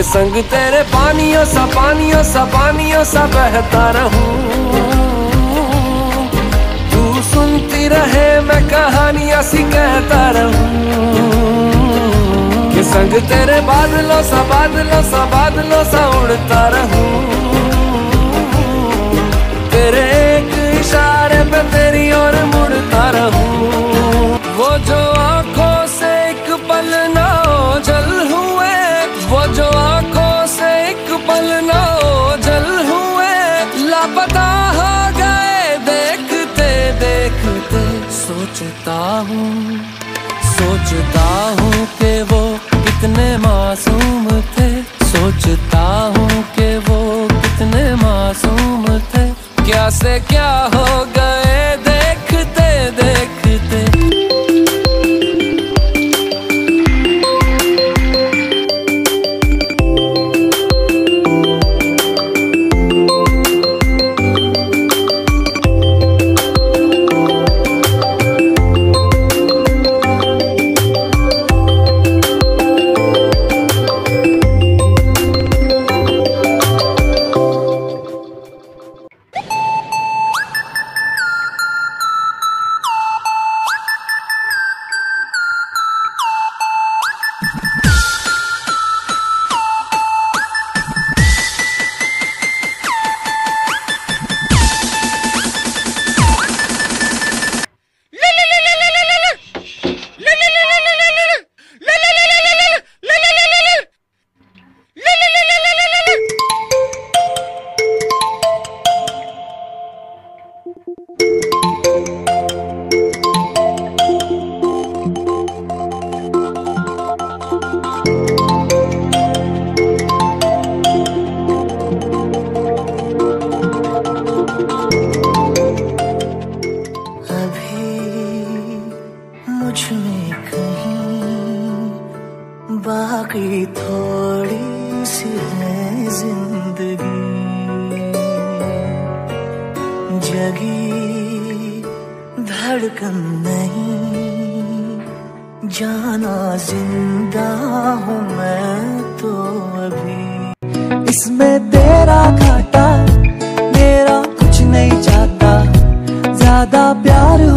संग तेरे पानियों सा बहता रहूं। तू सुनती रहे मैं कहानियां सी कहता रहूं। कि संग तेरे बादलों सा उड़ता रहूं। तेरे एक इशारे पे तेरी ओर मुड़ता रहूं। वो जो आंखों से एक पल ना ओझल हुए, वो जो आंखों से एक पल ना ओझल हुए, लापता हो गए देखते देखते। सोचता हूँ कि वो कितने मासूम थे, सोचता हूँ कि वो कितने मासूम थे। क्या से क्या हो गए देखते देखते। बाकी थोड़ी सी है जिंदगी, जगी धड़कन नहीं, जाना जिंदा हूँ मैं तो अभी। इसमें तेरा घाटा मेरा कुछ नहीं जाता, ज्यादा प्यार